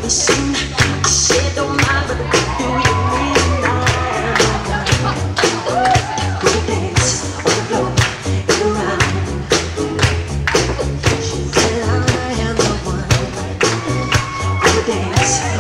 Listen, I said don't mind, but what do you mean? We dance on the floor and around. She said I am the one. We dance.